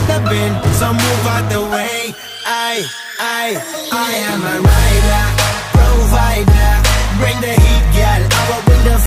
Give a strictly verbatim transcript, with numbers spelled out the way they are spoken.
been, so move out the way. I, I, I am a rider, provider.